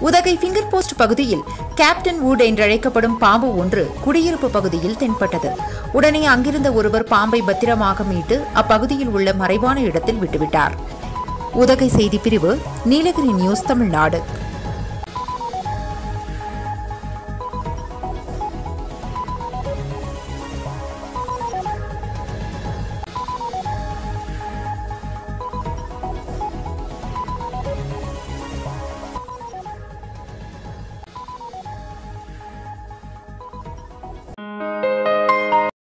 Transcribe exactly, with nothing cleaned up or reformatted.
Udhagai Finger Post பகுதியில் Captain Wood என்றழைக்கப்படும் பாம்பு ஒன்று குடியிருப்பு பகுதியில் தென்பட்டது. உடனே அங்கிருந்த ஒருவர் பாம்பை பத்திரமாக மீட்டு அப்பகுதியில் உள்ள மறைவான இடத்தில் விட்டுவிட்டார். உதகை செய்தி பிரிவு, நீலகிரி நியூஸ், தமிழ்நாடு.